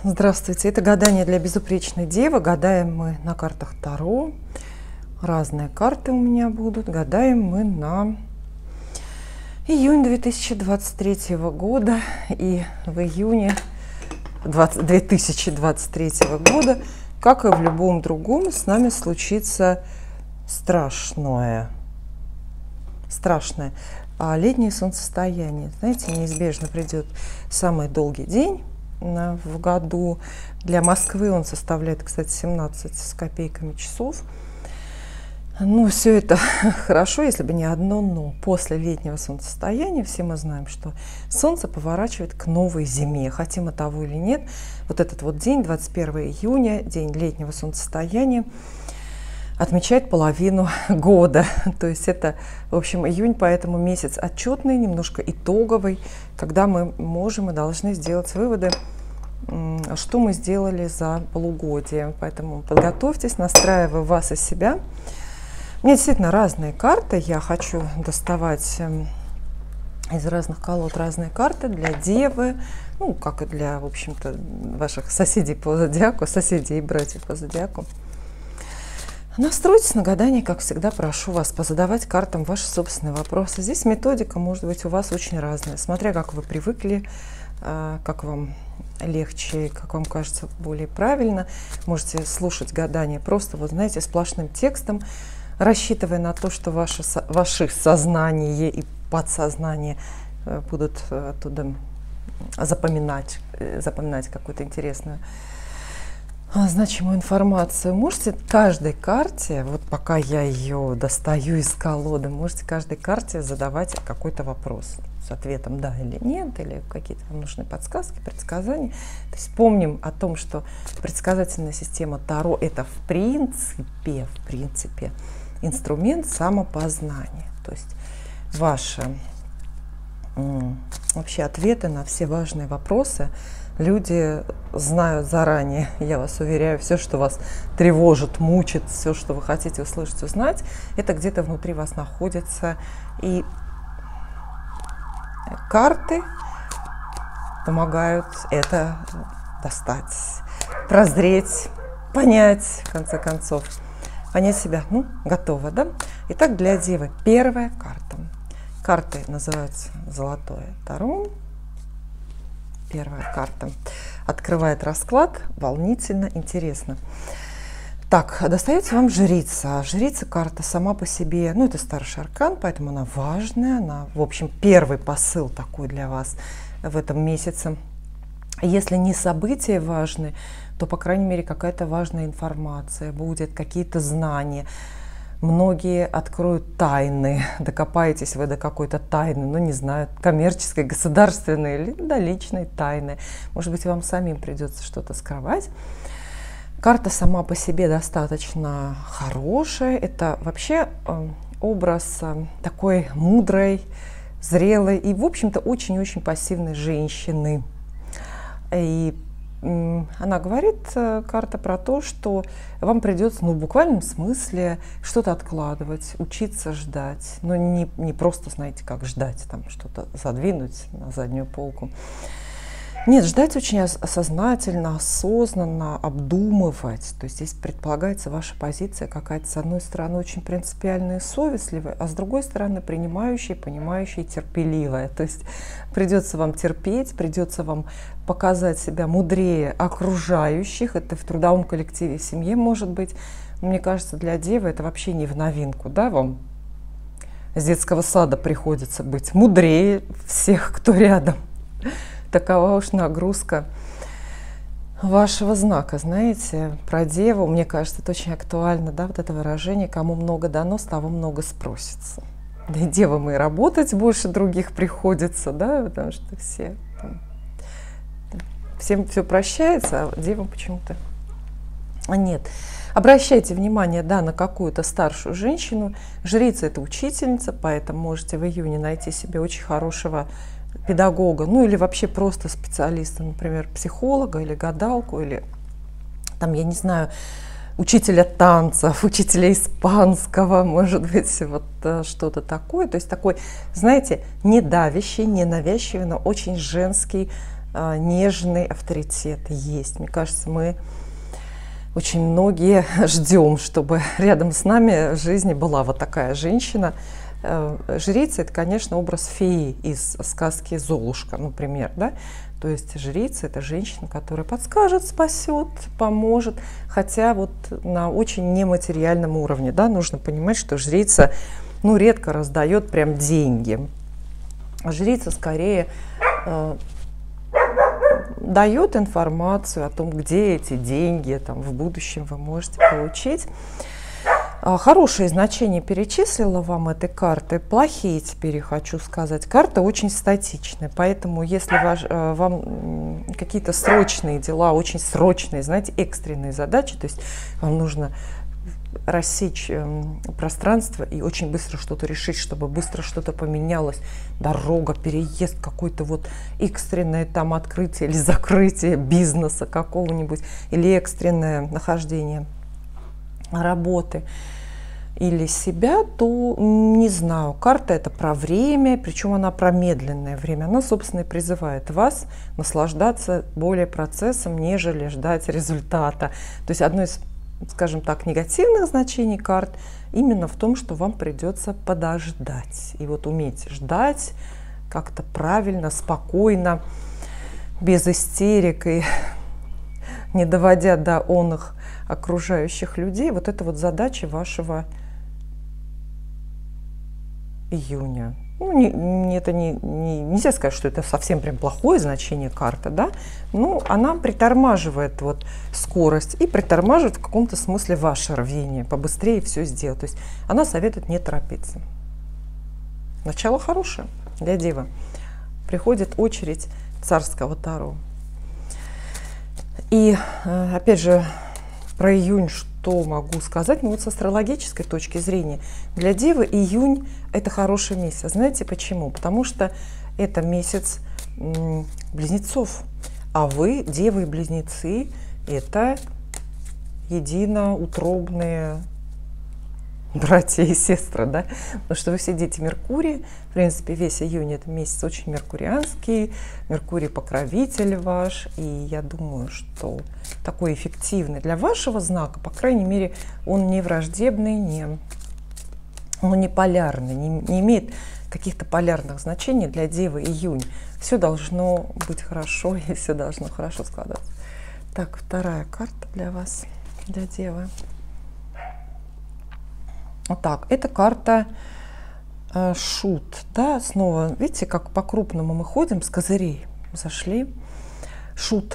Здравствуйте, это гадание для безупречной девы. Гадаем мы на картах Таро. Разные карты у меня будут. Гадаем мы на июнь 2023 года. И в июне 2023 года, как и в любом другом, с нами случится страшное. Летнее солнцестояние. Знаете, неизбежно придет самый долгий день в году. Для Москвы он составляет, кстати, 17 с копейками часов. Ну, все это хорошо, если бы не одно но. После летнего солнцестояния все мы знаем, что Солнце поворачивает к новой зиме. Хотим мы того или нет, вот этот вот день, 21 июня, день летнего солнцестояния, отмечает половину года. То есть это, в общем, июнь, поэтому месяц отчетный, немножко итоговый, когда мы можем и должны сделать выводы, что мы сделали за полугодие. Поэтому подготовьтесь, настраиваю вас и себя. У меня действительно разные карты. Я хочу доставать из разных колод разные карты для девы, ну, как и для, в общем-то, ваших соседей по зодиаку, соседей и братьев по зодиаку. Настройтесь на гадание, как всегда, прошу вас позадавать картам ваши собственные вопросы. Здесь методика может быть у вас очень разная, смотря как вы привыкли, как вам легче, как вам кажется более правильно. Можете слушать гадание просто, вот знаете, сплошным текстом, рассчитывая на то, что ваше сознание и подсознание будут оттуда запоминать какую-то интересную, значимую информацию. Можете каждой карте, вот пока я ее достаю из колоды, можете каждой карте задавать какой-то вопрос с ответом да или нет, или какие-то вам нужны подсказки, предсказания. То есть помним о том, что предсказательная система Таро — это в принципе инструмент самопознания. То есть ваши вообще ответы на все важные вопросы люди знают заранее, я вас уверяю. Все, что вас тревожит, мучит, все, что вы хотите услышать, узнать, это где-то внутри вас находится. И карты помогают это достать, прозреть, понять, в конце концов. Понять себя. Ну, готово, да? Итак, для девы первая карта. Карты называются «Золотое Таро». Первая карта открывает расклад, волнительно, интересно. Так, достается вам жрица. Жрица — карта сама по себе, ну, это старший аркан, поэтому она важная, она, в общем, первый посыл такой для вас в этом месяце. Если не события важны, то, по крайней мере, какая-то важная информация будет, какие-то знания. Многие откроют тайны, докопаетесь вы до какой-то тайны, ну, не знаю, коммерческой, государственной или да, личной тайны. Может быть, вам самим придется что-то скрывать. Карта сама по себе достаточно хорошая. Это вообще образ такой мудрой, зрелой и, в общем-то, очень-очень пассивной женщины. И она говорит, карта, про то, что вам придется, ну, в буквальном смысле что-то откладывать, учиться ждать. Но не просто, знаете, как ждать, там что-то задвинуть на заднюю полку. Нет, ждать очень осознательно, осознанно, обдумывать. То есть здесь предполагается ваша позиция какая-то, с одной стороны, очень принципиальная и совестливая, а с другой стороны, принимающая, понимающая и терпеливая. То есть придется вам терпеть, придется вам показать себя мудрее окружающих. Это в трудовом коллективе, в семье может быть. Мне кажется, для девы это вообще не в новинку, да, вам с детского сада приходится быть мудрее всех, кто рядом. Такова уж нагрузка вашего знака. Знаете, про деву, мне кажется, это очень актуально, да, вот это выражение: кому много дано, с того много спросится. Да и девам и работать больше других приходится, да, потому что всем все прощается, а девам почему-то нет. Обращайте внимание, да, на какую-то старшую женщину. Жрица — это учительница, поэтому можете в июне найти себе очень хорошего педагога, ну или вообще просто специалиста, например, психолога или гадалку, или там, я не знаю, учителя танцев, учителя испанского, может быть, вот что-то такое. То есть такой, знаете, не давящий, не навязчивый, но очень женский нежный авторитет есть. Мне кажется, мы очень многие ждем, чтобы рядом с нами в жизни была вот такая женщина. Жрица — это, конечно, образ феи из сказки «Золушка», например, да? То есть жрица — это женщина, которая подскажет, спасет, поможет, хотя вот на очень нематериальном уровне, да, нужно понимать, что жрица, ну, редко раздает прям деньги. Жрица скорее дает информацию о том, где эти деньги там в будущем вы можете получить. Хорошие значения перечислила вам этой карты, плохие теперь я хочу сказать. Карта очень статичная, поэтому если вам какие-то срочные дела, очень срочные, знаете, экстренные задачи, то есть вам нужно рассечь пространство и очень быстро что-то решить, чтобы быстро что-то поменялось, дорога, переезд, какой-то вот экстренное там открытие или закрытие бизнеса какого-нибудь, или экстренное нахождение работы или себя, то не знаю. Карта — это про время, причем она про медленное время. Она, собственно, и призывает вас наслаждаться более процессом, нежели ждать результата. То есть одно из, скажем так, негативных значений карт именно в том, что вам придется подождать. И вот уметь ждать как-то правильно, спокойно, без истерик и не доводя до оных окружающих людей. Вот это вот задача вашего июня. Ну, нельзя сказать, что это совсем прям плохое значение карты, да? Ну, она притормаживает вот скорость и притормаживает в каком-то смысле ваше рвение, побыстрее все сделать. То есть она советует не торопиться. Начало хорошее для Девы. Приходит очередь царского Таро. И опять же, про июнь что могу сказать? Ну вот с астрологической точки зрения, для Девы июнь — это хороший месяц. Знаете почему? Потому что это месяц близнецов, а вы, Девы и Близнецы, это единоутробные братья и сестры, да? Потому что вы все дети Меркурия. В принципе, весь июнь — это месяц очень меркурианский, Меркурий покровитель ваш, и я думаю, что такой эффективный для вашего знака, по крайней мере, он не враждебный, он не полярный, не имеет каких-то полярных значений для Девы июнь. Все должно быть хорошо, и все должно хорошо складываться. Так, вторая карта для вас, для Девы. Вот так, это карта шут, да, снова, видите, как по-крупному мы ходим, с козырей зашли. Шут,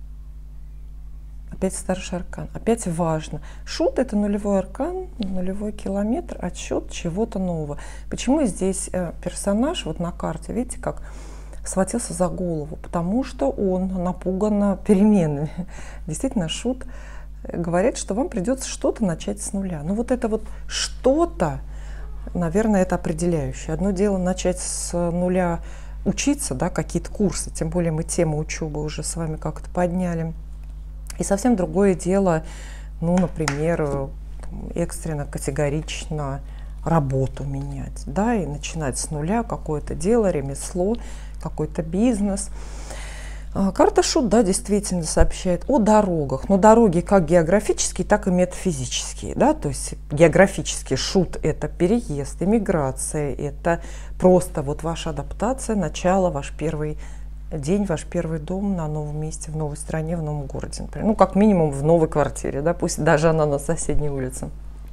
опять старший аркан, опять важно. Шут — это нулевой аркан, нулевой километр, отсчет чего-то нового. Почему здесь персонаж вот на карте, видите, как схватился за голову? Потому что он напуган переменами. Действительно, шут говорит, что вам придется что-то начать с нуля. Но вот это вот что-то, наверное, это определяющее. Одно дело начать с нуля учиться, да, какие-то курсы, тем более мы тему учебы уже с вами как-то подняли. И совсем другое дело, ну, например, экстренно, категорично работу менять, да, и начинать с нуля какое-то дело, ремесло, какой-то бизнес. Карта шут, да, действительно сообщает о дорогах, но дороги как географические, так и метафизические, да, то есть географический шут — это переезд, эмиграция, это просто вот ваша адаптация, начало, ваш первый день, ваш первый дом на новом месте, в новой стране, в новом городе, например. Ну, как минимум в новой квартире, да, пусть даже она на соседней улице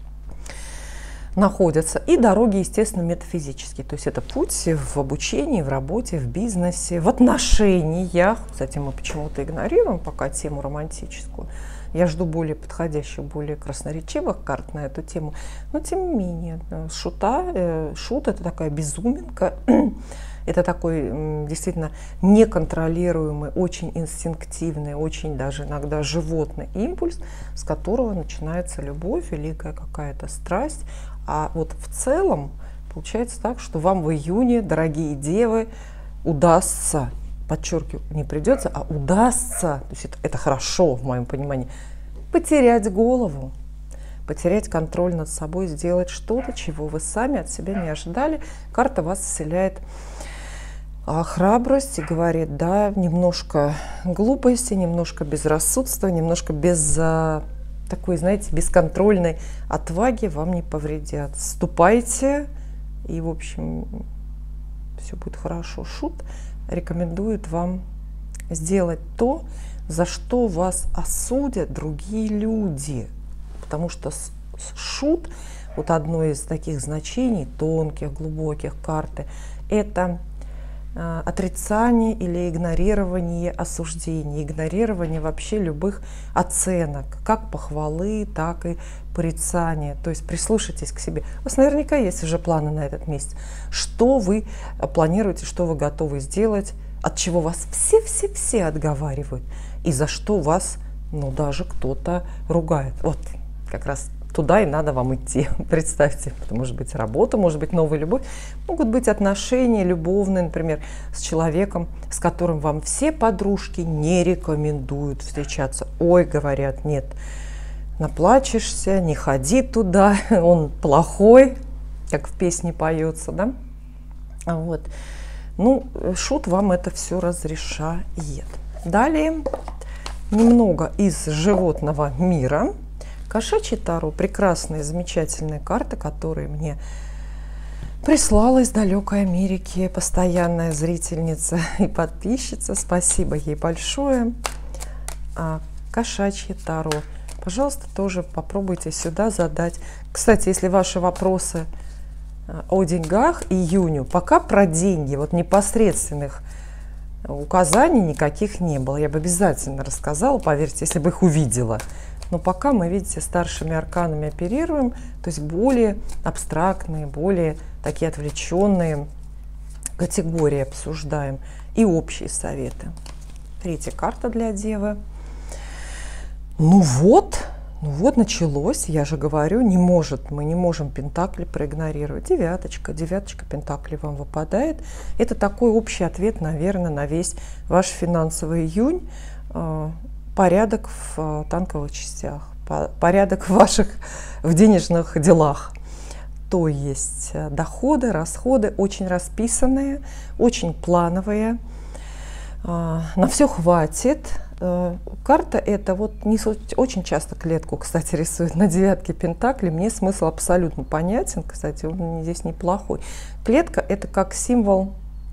находятся. И дороги, естественно, метафизические. То есть это путь в обучении, в работе, в бизнесе, в отношениях. Кстати, мы почему-то игнорируем пока тему романтическую. Я жду более подходящих, более красноречивых карт на эту тему. Но тем не менее, шут — это такая безуминка. Это такой действительно неконтролируемый, очень инстинктивный, очень даже иногда животный импульс, с которого начинается любовь, великая какая-то страсть. А вот в целом получается так, что вам в июне, дорогие девы, удастся, подчеркиваю, не придется, а удастся, то есть это хорошо в моем понимании, потерять голову, потерять контроль над собой, сделать что-то, чего вы сами от себя не ожидали. Карта вас вселяет храбрость и говорит, да, немножко глупости, немножко безрассудства, немножко без такой, знаете, бесконтрольной отваги вам не повредят. Ступайте, и, в общем, все будет хорошо. Шут рекомендует вам сделать то, за что вас осудят другие люди. Потому что шут, вот одно из таких значений, тонких, глубоких карты, это отрицание или игнорирование осуждений, игнорирование вообще любых оценок, как похвалы, так и порицания. То есть прислушайтесь к себе. У вас наверняка есть уже планы на этот месяц. Что вы планируете, что вы готовы сделать, от чего вас все отговаривают, и за что вас, ну, даже кто-то ругает. Вот как раз туда и надо вам идти. Представьте, это может быть работа, может быть новая любовь, могут быть отношения любовные, например, с человеком, с которым вам все подружки не рекомендуют встречаться. Ой, говорят, нет, наплачешься, не ходи туда, он плохой, как в песне поется, да? Вот. Ну, шут вам это все разрешает. Далее немного из животного мира. Кошачий таро – прекрасная, замечательная карта, которую мне прислала из далекой Америки постоянная зрительница и подписчица. Спасибо ей большое. Кошачье таро. Пожалуйста, тоже попробуйте сюда задать. Кстати, если ваши вопросы о деньгах июню, пока про деньги, вот непосредственных указаний никаких не было. Я бы обязательно рассказала, поверьте, если бы их увидела. Но пока мы, видите, старшими арканами оперируем, то есть более абстрактные, более такие отвлеченные категории обсуждаем и общие советы. Третья карта для Девы. Ну вот началось, я же говорю, мы не можем пентакли проигнорировать. Девяточка пентаклей вам выпадает. Это такой общий ответ, наверное, на весь ваш финансовый июнь. Порядок в танковых частях, порядок в денежных делах. То есть доходы, расходы очень расписанные, очень плановые, на все хватит. Карта эта вот не очень часто клетку, кстати, рисует на девятке пентаклей. Мне смысл абсолютно понятен, кстати, он здесь неплохой. Клетка это как символ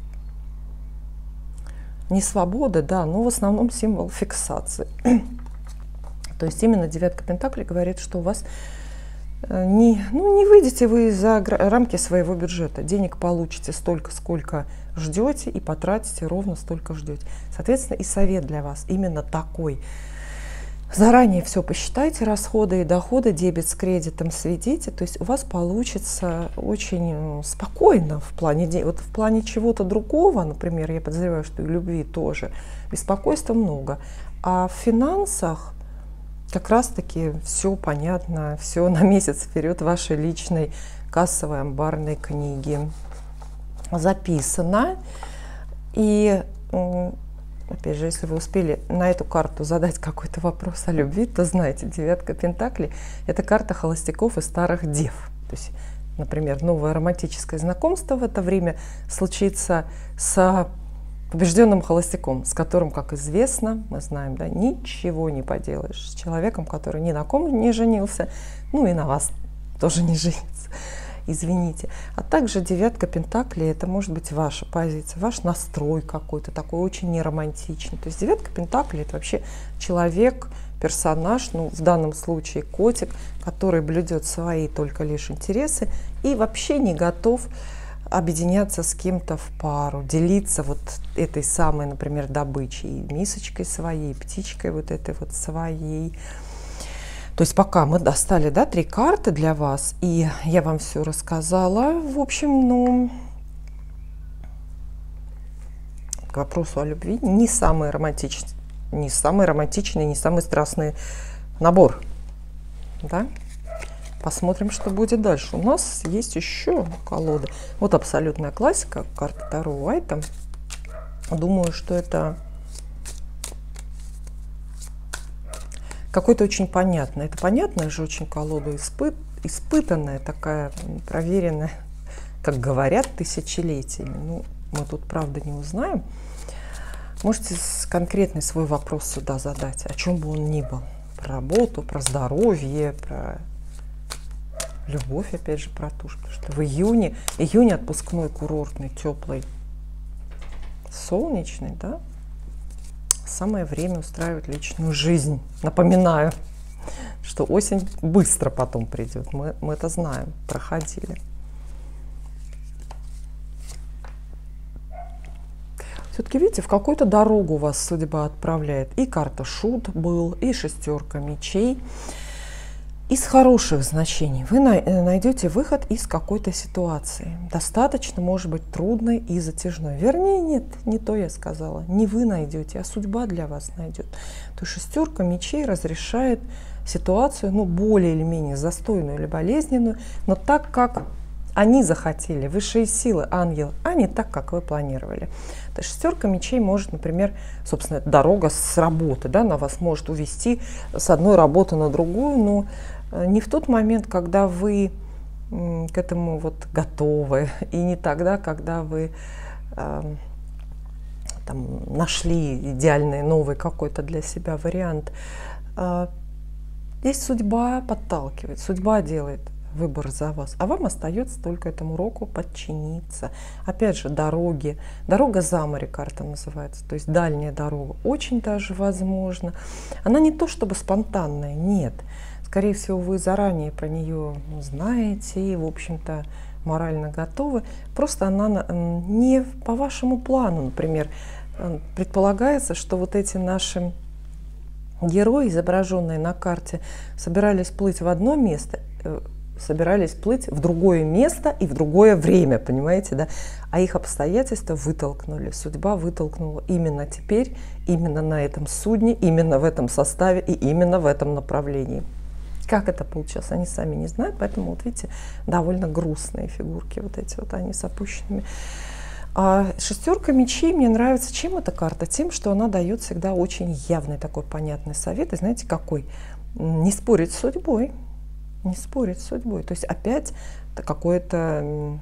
не свободы, да, но в основном символ фиксации. То есть именно девятка пентаклей говорит, что у вас не выйдете вы за рамки своего бюджета. Денег получите столько, сколько ждете, и потратите ровно столько ждете. Соответственно, и совет для вас именно такой. Заранее все посчитайте, расходы и доходы, дебет с кредитом сведите, то есть у вас получится очень спокойно в плане чего-то другого, например, я подозреваю, что и любви тоже, беспокойства много, а в финансах как раз-таки все понятно, все на месяц вперед вашей личной кассовой амбарной книги записано. И опять же, если вы успели на эту карту задать какой-то вопрос о любви, то знаете, девятка пентаклей – это карта холостяков и старых дев. То есть, например, новое романтическое знакомство в это время случится с побежденным холостяком, с которым, как известно, мы знаем, да, ничего не поделаешь. С человеком, который ни на ком не женился, ну и на вас тоже не женится. Извините. А также девятка пентаклей – это может быть ваша позиция, ваш настрой какой-то такой очень неромантичный. То есть девятка пентаклей – это вообще человек, персонаж, ну в данном случае котик, который блюдет свои только лишь интересы и вообще не готов объединяться с кем-то в пару, делиться вот этой самой, например, добычей, мисочкой своей, птичкой вот этой вот своей. То есть пока мы достали, да, 3 карты для вас, и я вам все рассказала, в общем, ну, к вопросу о любви не самый романтичный, не самый страстный набор, да. Посмотрим, что будет дальше. У нас есть еще колода. Вот абсолютная классика, карта Таро Уайта. Думаю, что это какой-то очень понятный. Это понятная же очень колода, испытанная, такая проверенная, как говорят, тысячелетиями. Ну, мы тут правда не узнаем. Можете конкретный свой вопрос сюда задать, о чем бы он ни был. Про работу, про здоровье, про любовь, опять же, про ту, потому что в июнь отпускной, курортный, теплый, солнечный, да, самое время устраивать личную жизнь. Напоминаю, что осень быстро потом придет, мы это знаем, проходили. Все-таки, видите, в какую-то дорогу вас судьба отправляет. И карта шут был, и шестерка мечей. Из хороших значений вы найдете выход из какой-то ситуации. Достаточно, может быть, трудной и затяжной. Вернее, нет, не то я сказала. Не вы найдете, а судьба для вас найдет. То есть шестерка мечей разрешает ситуацию, ну, более или менее застойную или болезненную, но так, как они захотели, высшие силы, ангелы, а не так, как вы планировали. То есть шестерка мечей может, например, собственно, дорога с работы, да, она вас может увести с одной работы на другую, но не в тот момент, когда вы к этому вот готовы, и не тогда, когда вы там нашли идеальный новый какой-то для себя вариант. Здесь судьба подталкивает, судьба делает выбор за вас, а вам остается только этому уроку подчиниться. Опять же, дороги, дорога за море карта называется, то есть дальняя дорога, очень даже возможно. Она не то чтобы спонтанная, нет. Скорее всего, вы заранее про нее знаете и, в общем-то, морально готовы. Просто она не по вашему плану, например. Предполагается, что вот эти наши герои, изображенные на карте, собирались плыть в одно место, собирались плыть в другое место и в другое время, понимаете, да? А их обстоятельства вытолкнули, судьба вытолкнула именно теперь, именно на этом судне, именно в этом составе и именно в этом направлении. Как это получилось, они сами не знают, поэтому, вот видите, довольно грустные фигурки, вот эти вот, они с опущенными. А шестерка мечей мне нравится. Чем эта карта? Тем, что она дает всегда очень явный такой понятный совет. И знаете, какой? Не спорить с судьбой. Не спорить с судьбой. То есть опять какое-то,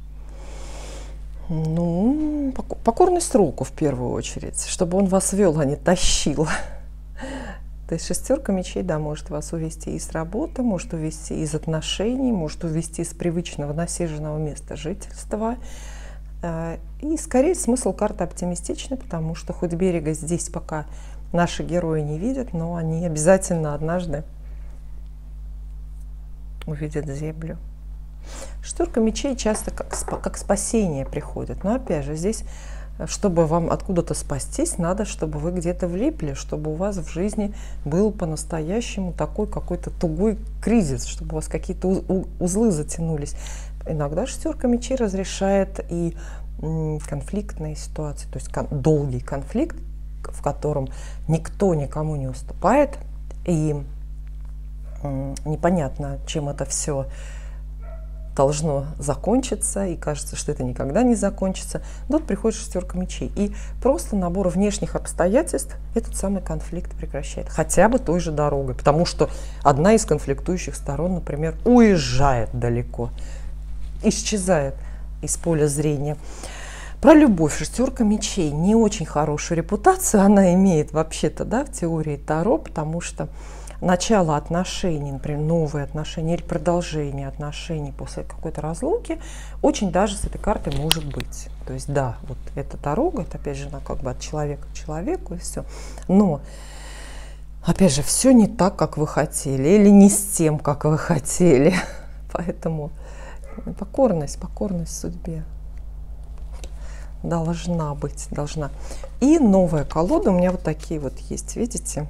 ну, покорность сроку в первую очередь, чтобы он вас вел, а не тащил. То есть шестерка мечей, да, может вас увести из работы, может увести из отношений, может увести с привычного насиженного места жительства. И скорее смысл карты оптимистичный, потому что хоть берега здесь пока наши герои не видят, но они обязательно однажды увидят землю. Шестерка мечей часто как спасение приходит. Но опять же, здесь, чтобы вам откуда-то спастись, надо, чтобы вы где-то влипли, чтобы у вас в жизни был по-настоящему такой какой-то тугой кризис, чтобы у вас какие-то узлы затянулись. Иногда шестерка мечей разрешает и конфликтные ситуации, то есть долгий конфликт, в котором никто никому не уступает, и непонятно, чем это все должно закончиться, и кажется, что это никогда не закончится. Тут приходит шестерка мечей, и просто набор внешних обстоятельств этот самый конфликт прекращает, хотя бы той же дорогой, потому что одна из конфликтующих сторон, например, уезжает далеко, исчезает из поля зрения. Про любовь. Шестерка мечей не очень хорошую репутацию она имеет вообще-то, да, в теории Таро, потому что начало отношений, например, новые отношения или продолжение отношений после какой-то разлуки очень даже с этой картой может быть. То есть да, вот эта дорога, это опять же она как бы от человека к человеку и все. Но опять же, все не так, как вы хотели, или не с тем, как вы хотели. Поэтому покорность судьбе должна быть, должна. И новая колода у меня вот такие вот есть, видите?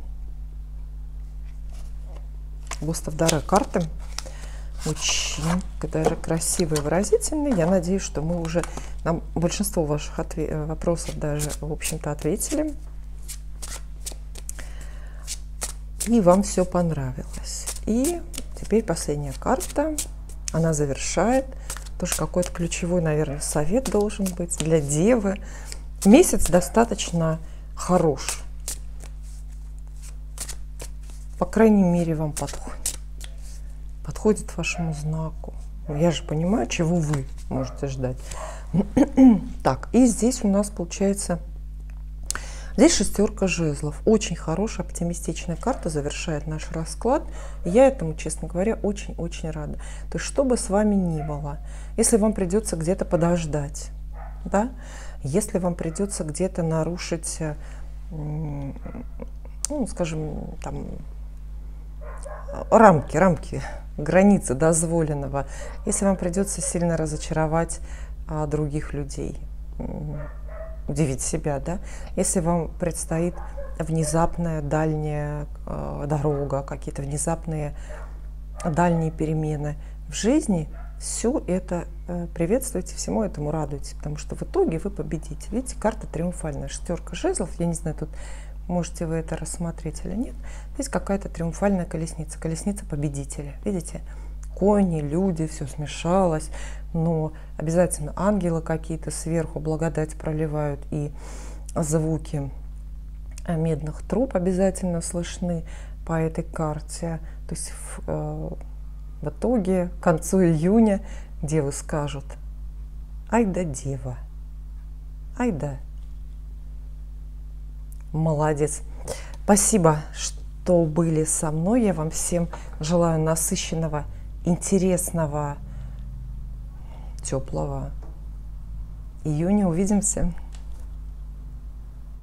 Густав Доре карты. Очень даже красивые, выразительные. Я надеюсь, что мы уже на большинство ваших вопросов даже, в общем-то, ответили. И вам все понравилось. И теперь последняя карта. Она завершает. Тоже какой-то ключевой, наверное, совет должен быть для девы. Месяц достаточно хорош. По крайней мере, вам подходит. Подходит вашему знаку. Я же понимаю, чего вы можете ждать. Так, и здесь у нас получается, здесь шестерка жезлов. Очень хорошая, оптимистичная карта завершает наш расклад. Я этому, честно говоря, очень-очень рада. То есть, что бы с вами ни было, если вам придется где-то подождать, да, если вам придется где-то нарушить, ну, скажем, там, рамки, границы дозволенного, если вам придется сильно разочаровать других людей, удивить себя, да, если вам предстоит внезапная дальняя дорога, какие-то внезапные дальние перемены в жизни, все это приветствуйте, всему этому радуйтесь, потому что в итоге вы победите. Видите, карта триумфальная, шестерка жезлов, я не знаю, тут можете вы это рассмотреть или нет. Здесь какая-то триумфальная колесница, колесница победителя. Видите, кони, люди, все смешалось, но обязательно ангелы какие-то сверху благодать проливают, и звуки медных труб обязательно слышны по этой карте. То есть в итоге, к концу июня, девы скажут: ай да дева, ай да. Молодец. Спасибо, что были со мной. Я вам всем желаю насыщенного, интересного, теплого июня. Увидимся.